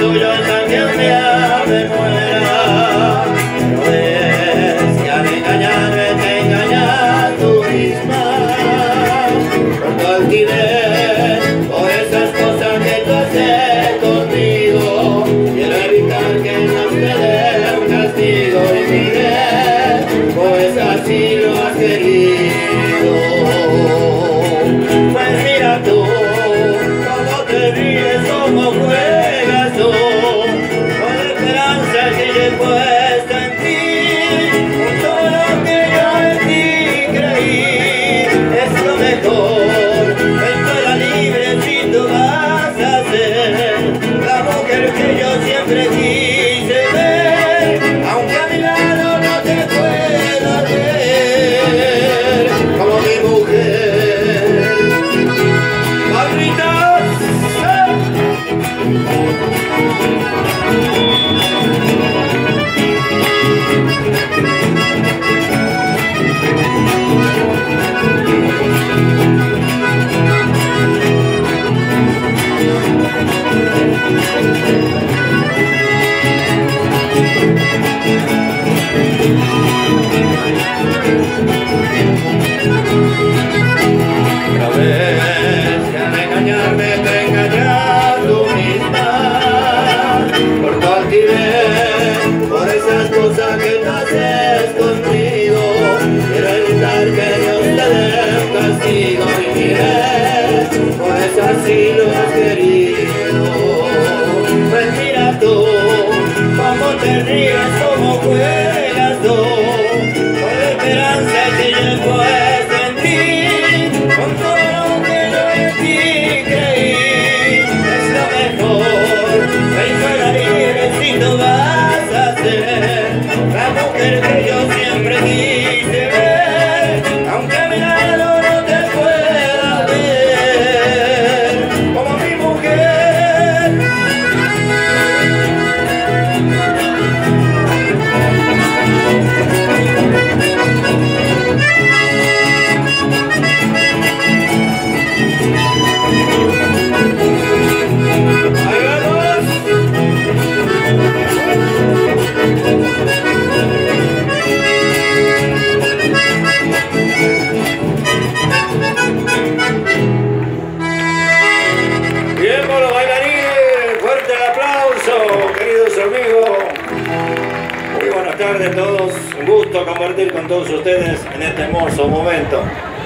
tuyo hasta que un día me muera. No ves que al engañarme te engañas tú misma. Por tu altivez, por esas cosas que tú haces conmigo, quiero evitar que no te dé un castigo. Y mire, pues así lo has querido. Pues mira tú, cómo te ríes, cómo juegas tú, con la esperanza que yo he puesto en ti, con todo lo que yo en ti creí, es lo mejor. Estoy libre si tú vas a ser la mujer que yo siempre quise ver, aunque a mi lado no te pueda ver como mi mujer. ¡Barritas! Otra vez que al engañarme te engañas tú misma, por tu altivez, por esas cosas que tú haces conmigo, quiero evitar que Dios te dé un castigo. Y mire, pues así lo has querido. Pues mira tú, cómo te ríes, cómo juegas tú, con la esperanza que yo he puesto en ti, con todo lo que yo en ti creí, es lo mejor. Ven, fuera libre si tú vas a ser la mujer que yo siempre quise ver, aunque a mi lado no te pueda ver como mi mujer. Ahí vamos. Bien por los bailarines, fuerte el aplauso, queridos amigos. Muy buenas tardes a todos, un gusto compartir con todos ustedes en este hermoso momento.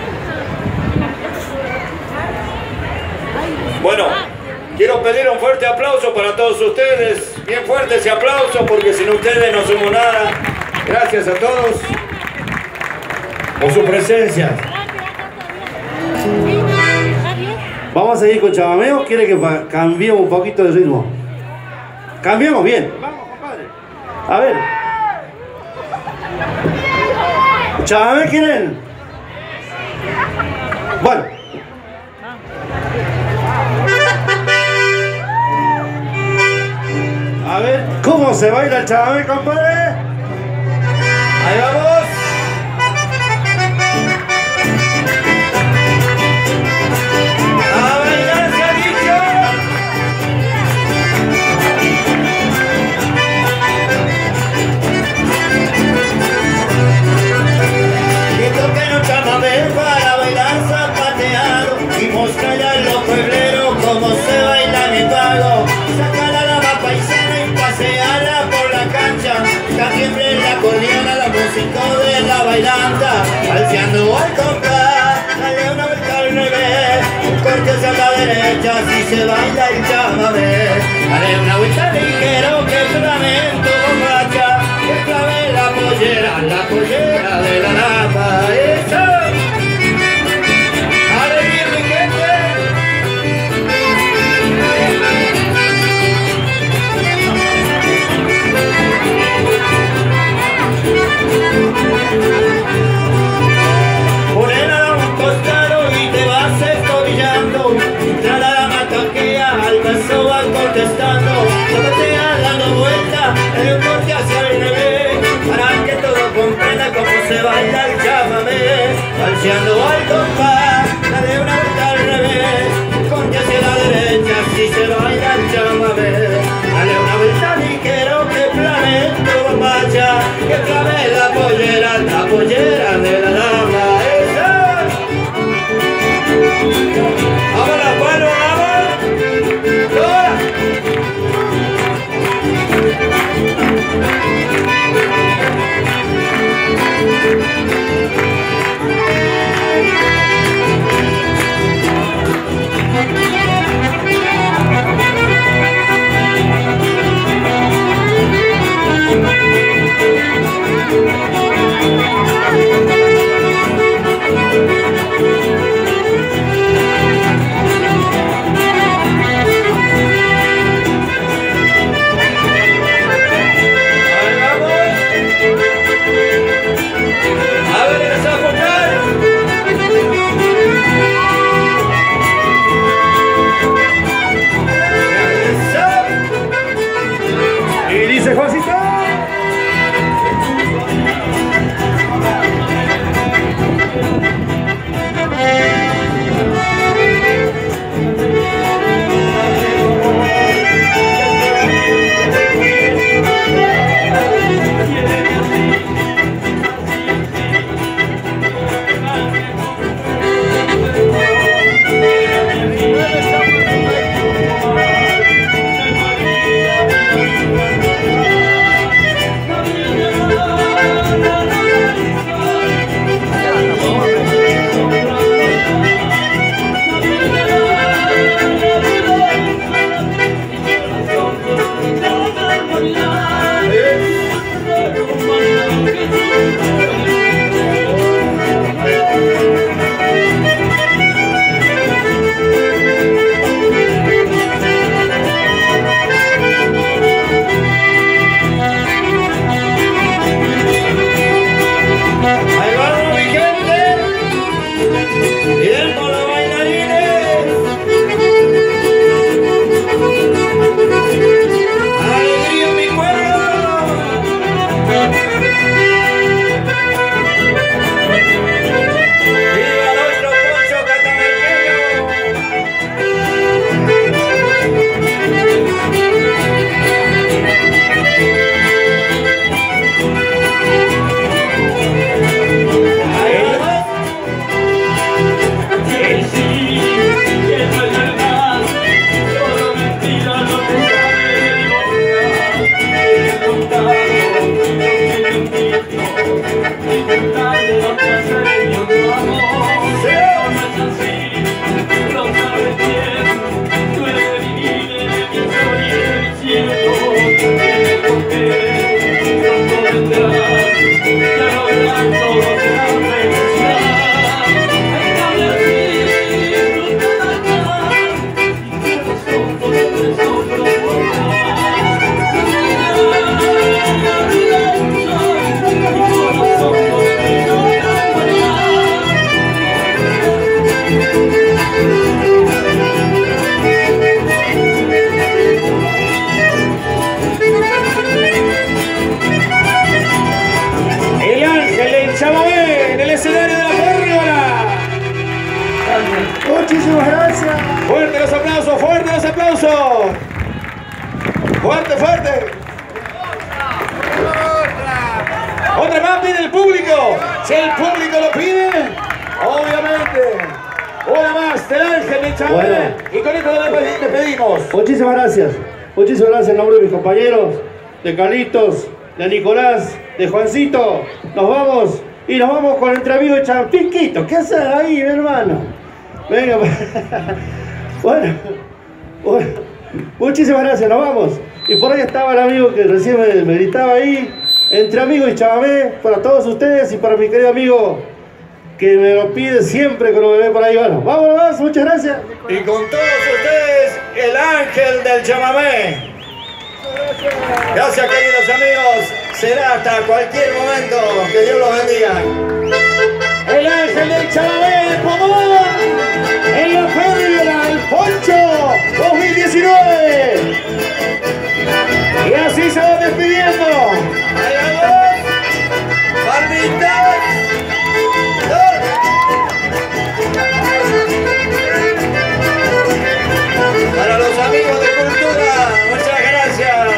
Bueno, quiero pedir un fuerte aplauso para todos ustedes, bien fuerte ese aplauso porque sin ustedes no somos nada. Gracias a todos por su presencia. Vamos a seguir con chamameo. ¿Quiere que cambiemos un poquito de ritmo? Cambiemos bien. Vamos, compadre. A ver. ¿Chamamé quieren? Bueno. A ver, ¿cómo se baila el chamamé, compadre? Ahí vamos. Para bailar zapateado y mostrarle a los puebleros cómo se baila mi pago. Sacar a la más paisana y pasearla por la cancha. También en la acordeona la música de la bailanta. Alceando al compás, dale una vuelta al revés, un corte hacia la derecha si se baila el chamamé. Dale una vuelta ligero que el flamenco bombacha, que clave la pollera de la lapa. ¡Eso! Morena a un costado y te vas escobillando, entra la mataquea, al paso va contestando, zapatea dando vuelta, en un corte hacia el revés, para que todo comprenda cómo se baila el chamamé. Alceando al compás, dale una vuelta al revés, corte hacia la derecha, si se baila el chamamé. Dale aplauso. Fuerte, fuerte. Otra más pide el público. Si el público lo pide, obviamente. Una más del Ángel del Chamamé. Bueno. Y con esto nos despedimos. Muchísimas gracias. Muchísimas gracias en nombre de mis compañeros, de Carlitos, de Nicolás, de Juancito. Nos vamos y nos vamos con entre amigos de Champiquito. ¿Qué haces ahí, mi hermano? Venga. Bueno, muchísimas gracias, nos vamos. Y por ahí estaba el amigo que recién me gritaba ahí. Entre amigos y chamamé, para todos ustedes y para mi querido amigo que me lo pide siempre cuando me ve por ahí. Bueno, vámonos, muchas gracias. Y con todos ustedes, el Ángel del Chamamé. Gracias, queridos amigos. Será hasta cualquier momento. Que Dios los bendiga. El Ángel del Chamamé de Pomón. En la feria del Poncho 2019. Y así se va despidiendo. Ahí vamos. Palmitas. Para los amigos de Cultura, muchas gracias.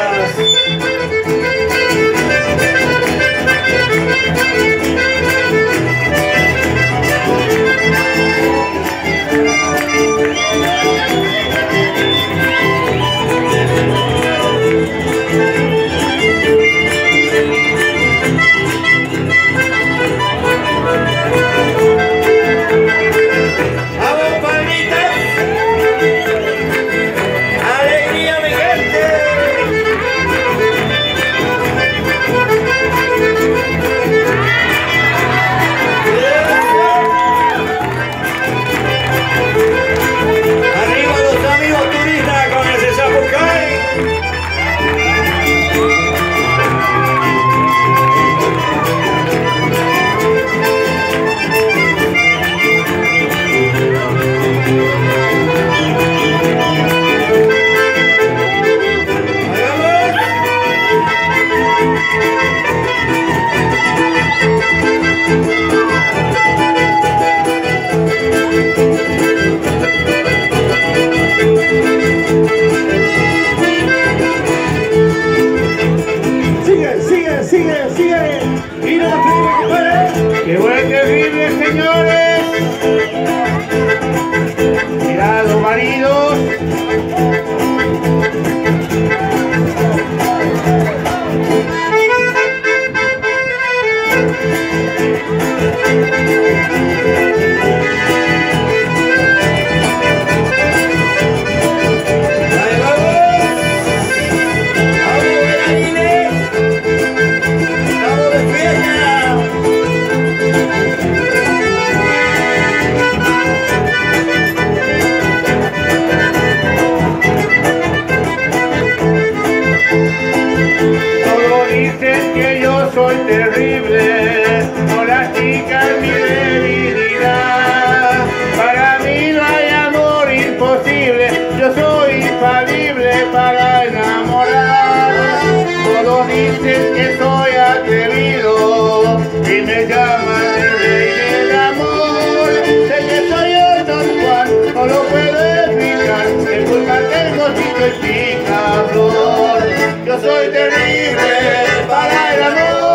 Yo soy terrible para el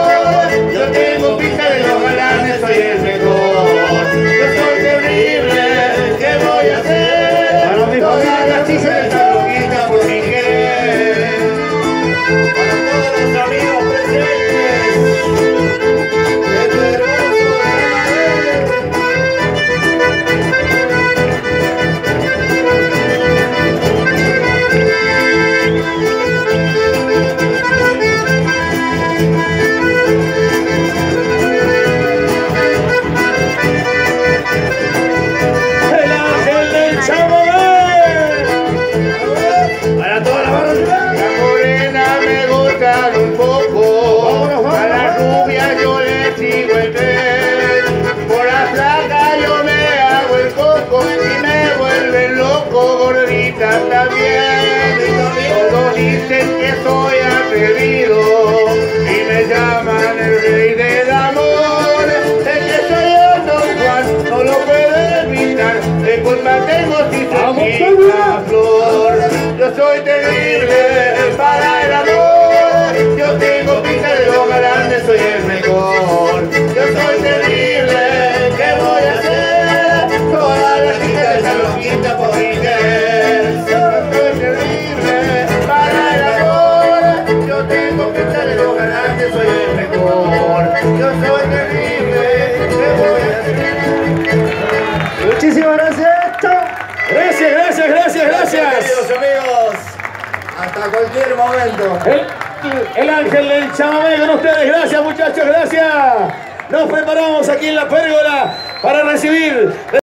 amor. Yo tengo pinta de los galanes, soy el mejor. Yo soy terrible, ¿qué voy a hacer? Todas las chicas están loquitas por mi querer. Para todos los amigos presentes, este hermoso también. Todos dicen que soy atrevido y me llaman el rey del amor. Sé que soy el Don Juan, no lo puedo evitar. De culpa tengo si soy una flor. soy terrible para el amor. Yo tengo pinta de lo grande, soy el mejor. Yo soy terrible, ¿qué voy a hacer? Todas las chicas están loquitas por Miguel. Yo soy terrible para el amor. Yo tengo pinta de lo grande, soy el mejor. Yo soy terrible, ¿qué voy a hacer? Muchísimas gracias. Chao. Gracias. Queridos amigos, hasta cualquier momento. El ángel del chamamé con ustedes. Gracias, muchachos, gracias. Nos preparamos aquí en la pérgola para recibir